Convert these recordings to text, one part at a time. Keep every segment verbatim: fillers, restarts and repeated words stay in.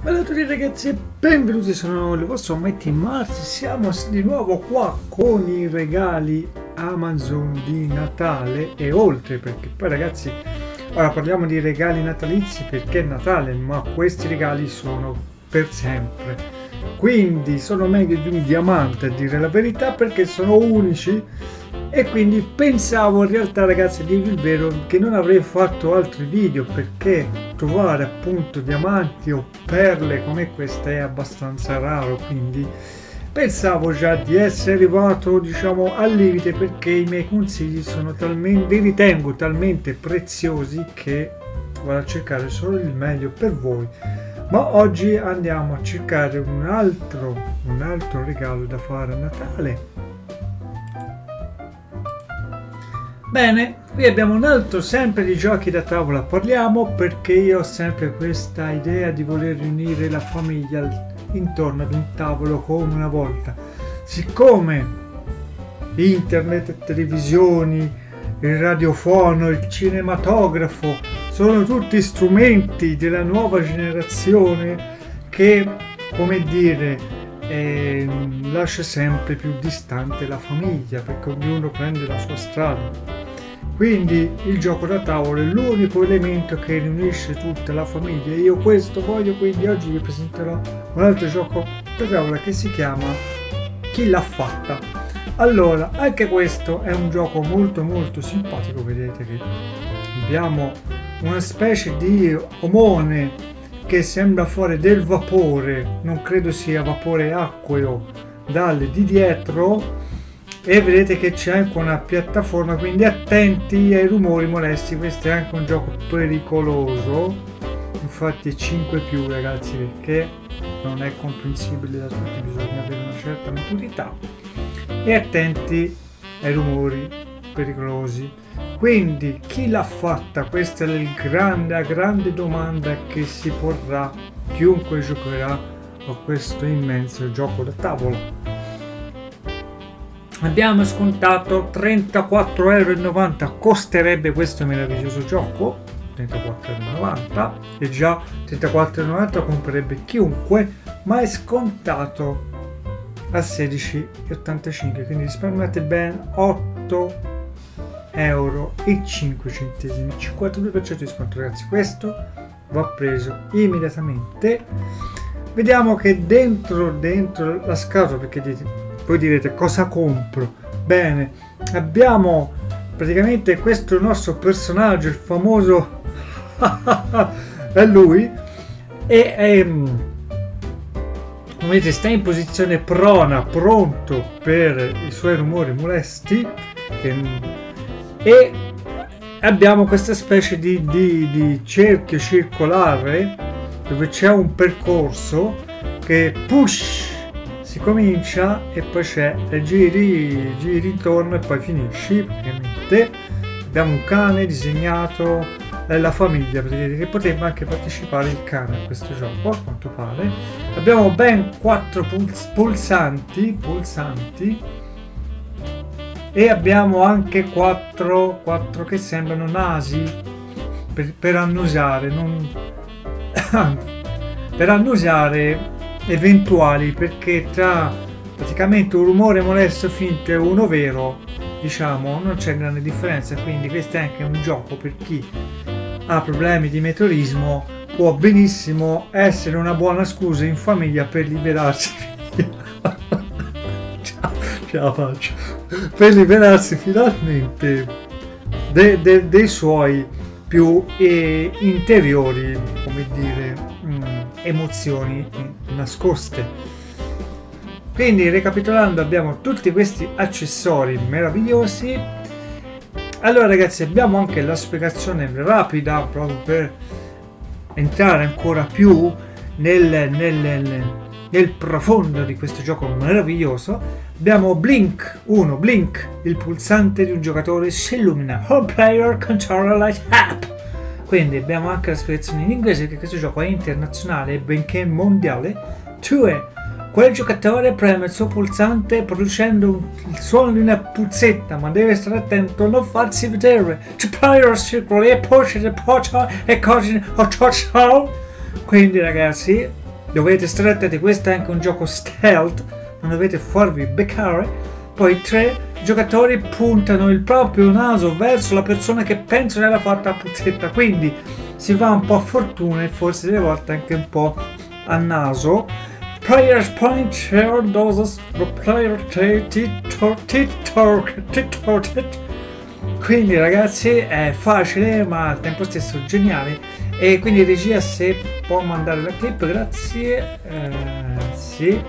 Allora a tutti ragazzi e benvenuti, sono il vostro Mighty Mars. Siamo di nuovo qua con i regali Amazon di Natale e oltre, perché poi ragazzi ora parliamo di regali natalizi perché è Natale, ma questi regali sono per sempre, quindi sono meglio di un diamante a dire la verità, perché sono unici. E quindi pensavo in realtà ragazzi, a dirvi il vero, che non avrei fatto altri video, perché trovare appunto diamanti o perle come questa è abbastanza raro, quindi pensavo già di essere arrivato diciamo al limite, perché i miei consigli sono talmente, li ritengo talmente preziosi che vado a cercare solo il meglio per voi. Ma oggi andiamo a cercare un altro un altro regalo da fare a Natale. Bene, qui abbiamo un altro sempre di giochi da tavola. Parliamo perché io ho sempre questa idea di voler riunire la famiglia intorno ad un tavolo come una volta. Siccome internet, televisioni, il radiofono, il cinematografo sono tutti strumenti della nuova generazione che, come dire, e lascia sempre più distante la famiglia, perché ognuno prende la sua strada. Quindi il gioco da tavolo è l'unico elemento che riunisce tutta la famiglia. Io questo voglio, quindi oggi vi presenterò un altro gioco da tavola che si chiama Chi l'ha fatta. Allora, anche questo è un gioco molto molto simpatico. Vedete che abbiamo una specie di omone che sembra fuori del vapore, non credo sia vapore acqueo, dalle di dietro, e vedete che c'è anche una piattaforma, quindi attenti ai rumori molesti. Questo è anche un gioco pericoloso, infatti è cinque più ragazzi, perché non è comprensibile da tutti, bisogna avere una certa maturità, e attenti ai rumori pericolosi. Quindi chi l'ha fatta? Questa è il grande, la grande domanda che si porrà chiunque giocherà a questo immenso gioco da tavola. Abbiamo scontato trentaquattro e novanta euro, costerebbe questo meraviglioso gioco, trentaquattro e novanta, e già trentaquattro e novanta comprerebbe chiunque, ma è scontato a sedici e ottantacinque, quindi risparmiate ben otto euro e cinque centesimi, cinquantadue per cento di sconto ragazzi. Questo va preso immediatamente. Vediamo che dentro dentro la scatola, perché dite, voi direte cosa compro? Bene, abbiamo praticamente questo nostro personaggio, il famoso è lui, e è, come vedete sta in posizione prona, pronto per i suoi rumori molesti, che e abbiamo questa specie di, di, di cerchio circolare dove c'è un percorso che push si comincia e poi c'è giri giri intorno e poi finisci praticamente. Abbiamo un cane disegnato, eh, la famiglia, che potrebbe anche partecipare il cane a questo gioco a quanto pare. Abbiamo ben quattro puls pulsanti pulsanti e abbiamo anche quattro, quattro che sembrano nasi per, per annusare, non per annusare eventuali, perché tra praticamente un rumore molesto finto e uno vero diciamo non c'è grande differenza. Quindi questo è anche un gioco per chi ha problemi di meteorismo, può benissimo essere una buona scusa in famiglia per liberarsi ce la faccio, per liberarsi finalmente de, de, dei suoi più eh, interiori, come dire, mh, emozioni nascoste. Quindi ricapitolando, abbiamo tutti questi accessori meravigliosi. Allora ragazzi, abbiamo anche la spiegazione rapida proprio per entrare ancora più nel, nel, nel, nel profondo di questo gioco meraviglioso. Abbiamo Blink uno, Blink, il pulsante di un giocatore si illumina, Home Player Controller Light App. Quindi abbiamo anche la spiegazione in inglese, che questo gioco è internazionale benché mondiale. due. Quel giocatore preme il suo pulsante producendo un, il suono di una puzzetta, ma deve stare attento a non farsi vedere. Two players circoli e push e porta e cose. Quindi ragazzi dovete stare attenti, questo è anche un gioco stealth, non dovete farvi beccare. Poi tre giocatori puntano il proprio naso verso la persona che pensa di aver fatto la puzzetta, quindi si va un po' a fortuna e forse delle volte anche un po' a naso. Players point share doses player quindi ragazzi è facile ma al tempo stesso geniale. E quindi regia, se può mandare la clip, grazie. Eh, sì.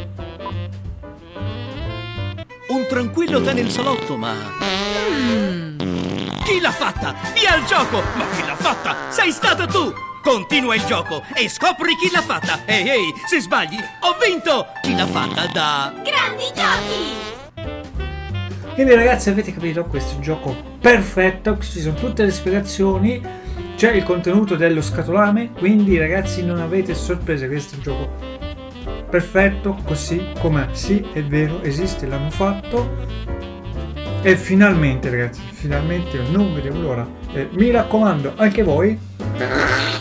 Un tranquillo tè nel salotto, ma... Mm. Chi l'ha fatta? Via il gioco! Ma chi l'ha fatta? Sei stato tu! Continua il gioco e scopri chi l'ha fatta! Ehi, ehi, se sbagli, ho vinto! Chi l'ha fatta da... Grandi giochi! Quindi ragazzi, avete capito, questo è un gioco perfetto, ci sono tutte le spiegazioni, c'è il contenuto dello scatolame, quindi ragazzi non avete sorprese, questo è un gioco perfetto così com'è. Sì, è vero, esiste, l'hanno fatto e finalmente ragazzi, finalmente non vedevo l'ora. E mi raccomando, anche voi